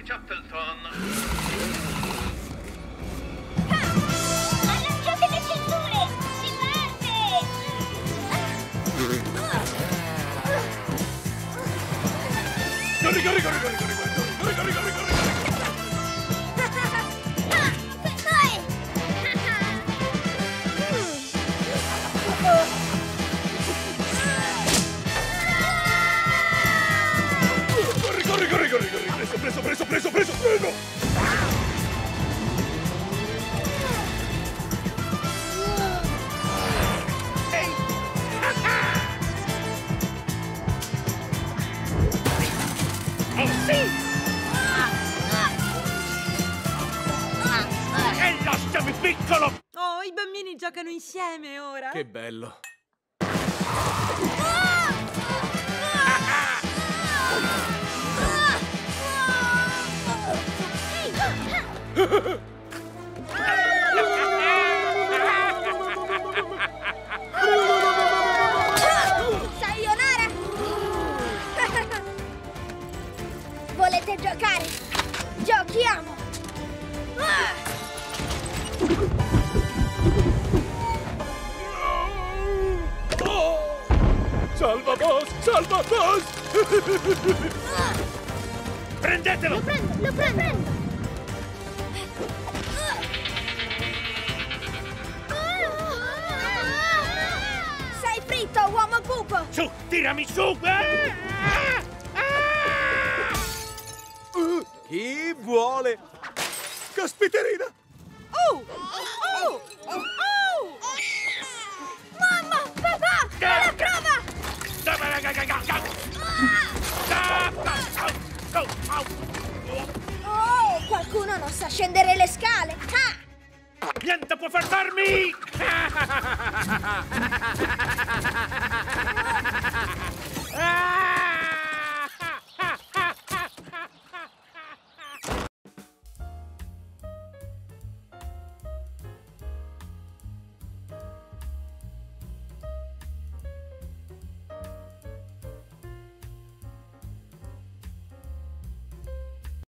Chatterton. Allacciate le cinture! Si parte! Corri, corri, corri, corri, corri, corri, corri, corri, corri, corri. Corri, corri, corri, corri, preso, preso, preso, preso, preso. E lasciami piccolo! Oh, i bambini giocano insieme ora. Che bello. Sayonara! Volete giocare? Giochiamo! Salva boss! Salva boss! Prendetelo! Lo prendo, lo prendo! Sei fritto, uomo pupo! Su, tirami su! Chi vuole? Caspiterina! Oh! Oh! Oh! Mamma! Papà! Me la trova! Oh, qualcuno non sa scendere le scale! Ah! Niente può fermarmi!